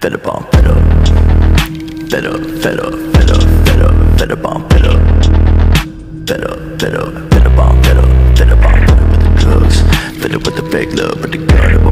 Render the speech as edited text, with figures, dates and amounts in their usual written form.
fed up on fed up. Fed up, fed up, fed up, fed up, fed up on fed up. Fed up, fed up, fed up on fed up. Fed up on fed up with the drugs. Fed up with the fake love, with the gun.